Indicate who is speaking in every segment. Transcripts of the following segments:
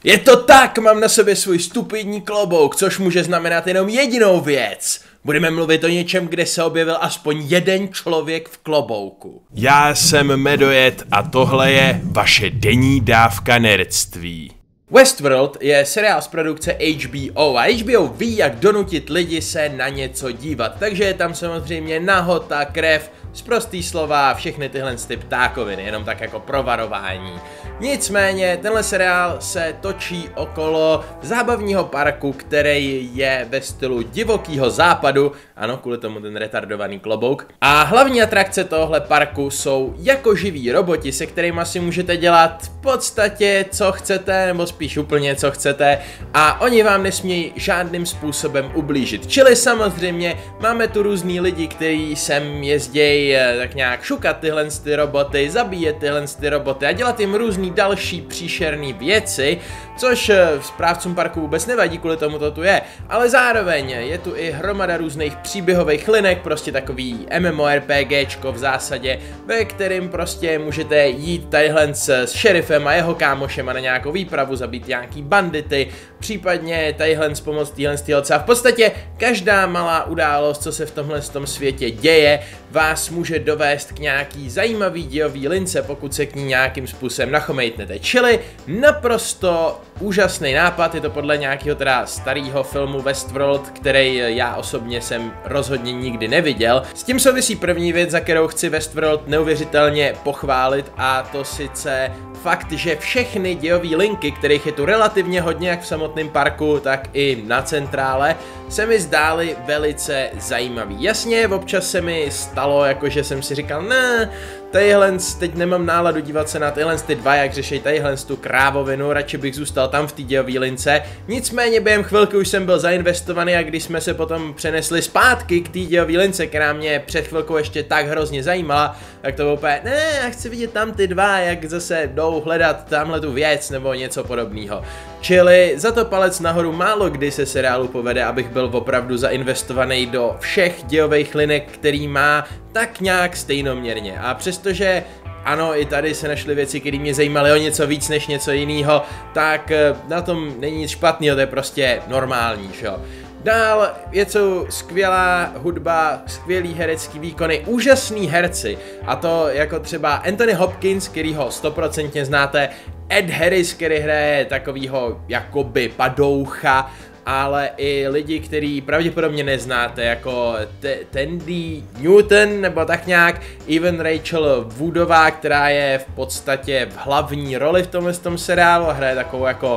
Speaker 1: Je to tak, mám na sobě svůj stupidní klobouk, což může znamenat jenom jedinou věc. Budeme mluvit o něčem, kde se objevil aspoň jeden člověk v klobouku.
Speaker 2: Já jsem Medojet a tohle je vaše denní dávka nerdství.
Speaker 1: Westworld je seriál z produkce HBO a HBO ví, jak donutit lidi se na něco dívat, takže je tam samozřejmě nahota, krev, sprostý slova, všechny tyhle ptákoviny, jenom tak jako provarování. Nicméně tenhle seriál se točí okolo zábavního parku, který je ve stylu divokého západu, ano, kvůli tomu ten retardovaný klobouk. A hlavní atrakce tohle parku jsou jako živí roboti, se kterými si můžete dělat v podstatě co chcete, nebo spíš úplně co chcete, a oni vám nesmějí žádným způsobem ublížit. Čili samozřejmě máme tu různý lidi, kteří sem jezdí tak nějak šukat tyhle roboty, zabíjet tyhle roboty a dělat jim různý další příšerný věci, což správcům parku vůbec nevadí, kvůli tomu to tu je, ale zároveň je tu i hromada různých příběhových linek, prostě takový MMORPGčko v zásadě, ve kterým prostě můžete jít tadyhle s šerifem a jeho kámošema na nějakou výpravu, zabít nějaký bandity, případně tadyhle s pomocí téhle a v podstatě každá malá událost, co se v tomhle světě děje, vás může dovést k nějaký zajímavý dějový lince, pokud se k ní nějakým způsobem nachomejtnete. Čili naprosto úžasný nápad, je to podle nějakého teda starého filmu Westworld, který já osobně jsem rozhodně nikdy neviděl. S tím souvisí první věc, za kterou chci Westworld neuvěřitelně pochválit, a to sice fakt, že všechny dějové linky, kterých je tu relativně hodně jak v samotném parku, tak i na centrále, se mi zdály velice zajímavý. Jasně, občas se mi stalo, jakože jsem si říkal, ne, teď nemám náladu dívat se na tyhle ty dva, jak řeší tadyhle tu krávovinu, radši bych zůstal tam v té dějové lince. Nicméně během chvilky už jsem byl zainvestovaný, a když jsme se potom přenesli zpátky k té dějové lince, která mě před chvilkou ještě tak hrozně zajímala, tak to bylo úplně, ne, já chci vidět tam ty dva, jak zase jdou hledat tamhle tu věc nebo něco podobného. Čili za to palec nahoru, málo kdy se seriálu povede, abych byl opravdu zainvestovaný do všech dějových linek, který má tak nějak stejnoměrně. A přestože ano, i tady se našly věci, které mě zajímaly o něco víc než něco jiného, tak na tom není nic špatného, to je prostě normální, že jo. Dál je to skvělá hudba, skvělý herecký výkony, úžasný herci, a to jako třeba Anthony Hopkins, kterýho 100% znáte, Ed Harris, který hraje takovýho jakoby padoucha, ale i lidi, který pravděpodobně neznáte, jako Tandy Newton, nebo tak nějak, Evan Rachel Woodová, která je v podstatě v hlavní roli v tomhle seriálu a hraje takovou jako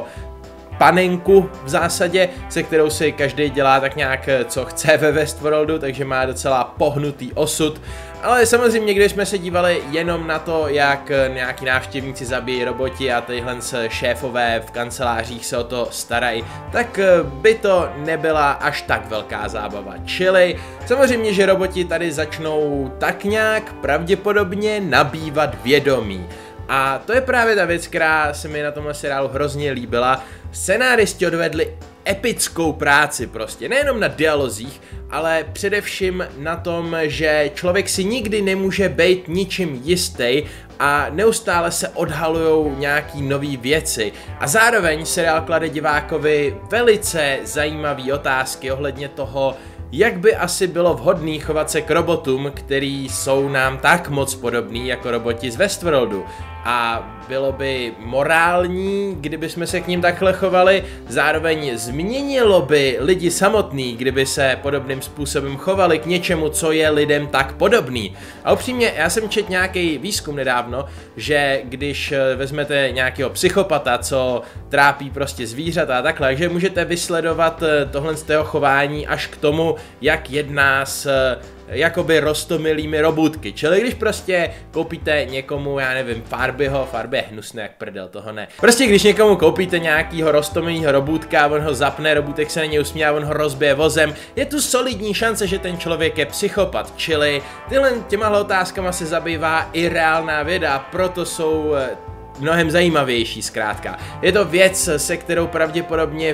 Speaker 1: panenku v zásadě, se kterou si každý dělá tak nějak co chce ve Westworldu, takže má docela pohnutý osud. Ale samozřejmě, když jsme se dívali jenom na to, jak nějaký návštěvníci zabíjí roboti a tyhle šéfové v kancelářích se o to starají, tak by to nebyla až tak velká zábava. Čili samozřejmě, že roboti tady začnou tak nějak pravděpodobně nabývat vědomí. A to je právě ta věc, která se mi na tomhle seriálu hrozně líbila. Scenáristi odvedli epickou práci prostě, nejenom na dialozích, ale především na tom, že člověk si nikdy nemůže být ničím jistý a neustále se odhalujou nějaký nový věci. A zároveň seriál klade divákovi velice zajímavé otázky ohledně toho, jak by asi bylo vhodné chovat se k robotům, který jsou nám tak moc podobný jako roboti z Westworldu. A bylo by morální, kdyby jsme se k ním takhle chovali, zároveň změnilo by lidi samotný, kdyby se podobným způsobem chovali k něčemu, co je lidem tak podobný. A upřímně, já jsem četl nějaký výzkum nedávno, že když vezmete nějakého psychopata, co trápí prostě zvířata a takhle, takže můžete vysledovat tohle z toho chování až k tomu, jak jedná s jakoby roztomilými robůtky. Čili když prostě koupíte někomu, já nevím, Farby je hnusné jak prdel, toho ne. Prostě když někomu koupíte nějakýho roztomilýho robůtka, on ho zapne, robůtek se na něj usmívá, on ho rozbije vozem, je tu solidní šance, že ten člověk je psychopat. Čili těmahle otázkama se zabývá i reálná věda, proto jsou mnohem zajímavější zkrátka. Je to věc, se kterou pravděpodobně v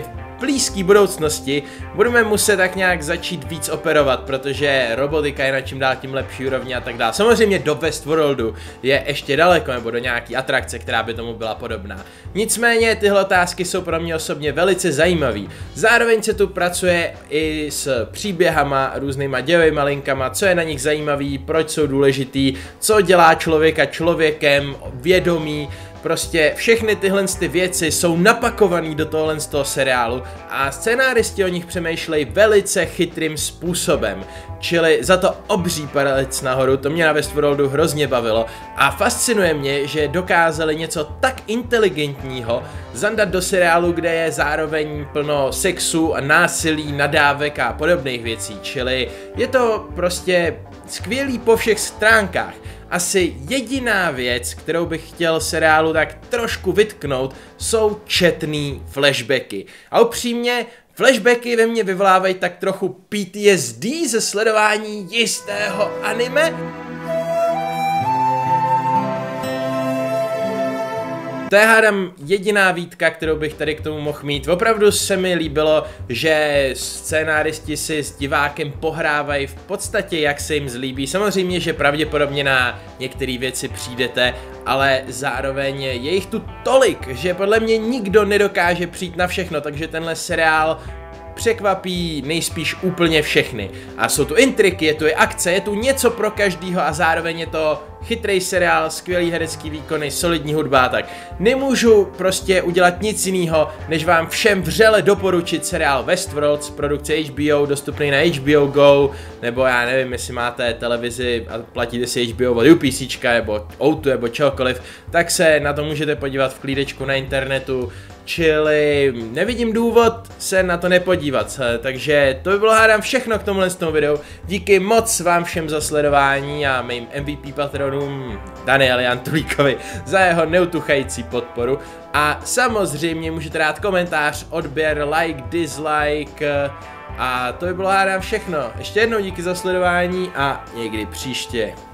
Speaker 1: blízké budoucnosti budeme muset tak nějak začít víc operovat, protože robotika je na čím dál tím lepší úrovni a tak dále. Samozřejmě do Westworldu je ještě daleko, nebo do nějaký atrakce, která by tomu byla podobná. Nicméně tyhle otázky jsou pro mě osobně velice zajímavé. Zároveň se tu pracuje i s příběhama, různýma dějovými linkama, co je na nich zajímavý, proč jsou důležitý, co dělá člověka člověkem, vědomí. Prostě všechny tyhle věci jsou napakované do tohle z toho seriálu a scénáristi o nich přemýšlejí velice chytrým způsobem. Čili za to obří palec nahoru, to mě na Westworldu hrozně bavilo a fascinuje mě, že dokázali něco tak inteligentního zandat do seriálu, kde je zároveň plno sexu a násilí, nadávek a podobných věcí. Čili je to prostě skvělý po všech stránkách. Asi jediná věc, kterou bych chtěl seriálu tak trošku vytknout, jsou četný flashbacky. A upřímně, flashbacky ve mně vyvolávají tak trochu PTSD ze sledování jistého anime. To je hádám jediná výtka, kterou bych tady k tomu mohl mít. Opravdu se mi líbilo, že scénáristi si s divákem pohrávají v podstatě, jak se jim zlíbí. Samozřejmě, že pravděpodobně na některé věci přijdete, ale zároveň je jich tu tolik, že podle mě nikdo nedokáže přijít na všechno, takže tenhle seriál překvapí nejspíš úplně všechny. A jsou tu intriky, je tu i akce, je tu něco pro každýho a zároveň je to chytrý seriál, skvělý herecký výkony, solidní hudba, tak nemůžu prostě udělat nic jiného, než vám všem vřele doporučit seriál Westworld z produkce HBO, dostupný na HBO Go, nebo já nevím, jestli máte televizi a platíte si HBO od UPCčka, nebo O2, nebo čehokoliv, tak se na to můžete podívat v klídečku na internetu, čili nevidím důvod se na to nepodívat, takže to by bylo hádám všechno k tomuhle videu. Díky moc vám všem za sledování a mým MVP patronům Danieli Antulíkovi za jeho neutuchající podporu. A samozřejmě můžete dát komentář, odběr, like, dislike a to by bylo hádám všechno. Ještě jednou díky za sledování a někdy příště.